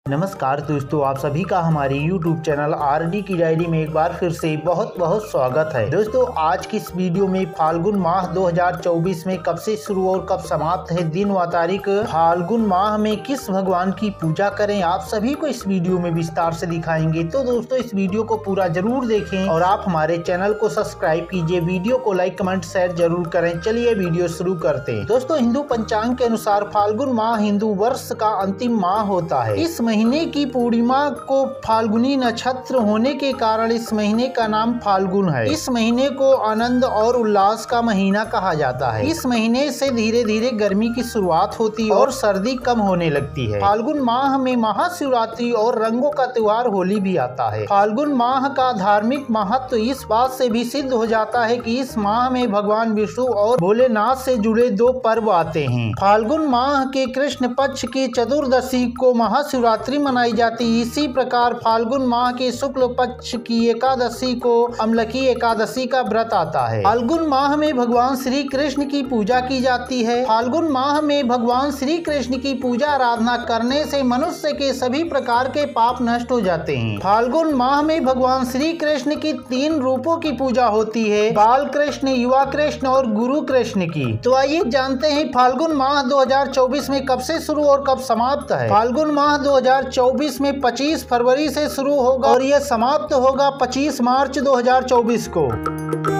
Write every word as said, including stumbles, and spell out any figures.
नमस्कार दोस्तों, आप सभी का हमारे यूट्यूब चैनल आरडी की डायरी में एक बार फिर से बहुत बहुत स्वागत है। दोस्तों, आज की इस वीडियो में फाल्गुन माह दो हज़ार चौबीस में कब से शुरू और कब समाप्त है, दिन व तारीख, फाल्गुन माह में किस भगवान की पूजा करें, आप सभी को इस वीडियो में विस्तार से दिखाएंगे। तो दोस्तों, इस वीडियो को पूरा जरूर देखें और आप हमारे चैनल को सब्सक्राइब कीजिए, वीडियो को लाइक कमेंट शेयर जरूर करें। चलिए वीडियो शुरू करते हैं। दोस्तों, हिंदू पंचांग के अनुसार फाल्गुन माह हिंदू वर्ष का अंतिम माह होता है। इस महीने की पूर्णिमा को फाल्गुनी नक्षत्र होने के कारण इस महीने का नाम फाल्गुन है। इस महीने को आनंद और उल्लास का महीना कहा जाता है। इस महीने से धीरे धीरे गर्मी की शुरुआत होती है और सर्दी कम होने लगती है। फाल्गुन माह में महाशिवरात्रि और रंगों का त्योहार होली भी आता है। फाल्गुन माह का धार्मिक महत्व इस बात से भी सिद्ध हो जाता है कि इस माह में भगवान विष्णु और भोलेनाथ से जुड़े दो पर्व आते हैं। फाल्गुन माह के कृष्ण पक्ष की चतुर्दशी को महाशिवरात्रि मनाई जाती है। इसी प्रकार फाल्गुन माह के शुक्ल पक्ष की एकादशी को अम्लकी एकादशी का व्रत आता है। फाल्गुन माह में भगवान श्री कृष्ण की पूजा की जाती है। फाल्गुन माह में भगवान श्री कृष्ण की पूजा आराधना करने से मनुष्य के सभी प्रकार के पाप नष्ट हो जाते हैं। फाल्गुन माह में भगवान श्री कृष्ण की तीन रूपों की पूजा होती है, बाल कृष्ण, युवा कृष्ण और गुरु कृष्ण की। तो आइए जानते हैं फाल्गुन माह दो हज़ार चौबीस में कब से शुरू और कब समाप्त है। फाल्गुन माह दो हज़ार चौबीस में पच्चीस फरवरी से शुरू होगा और यह समाप्त होगा पच्चीस मार्च दो हज़ार चौबीस को।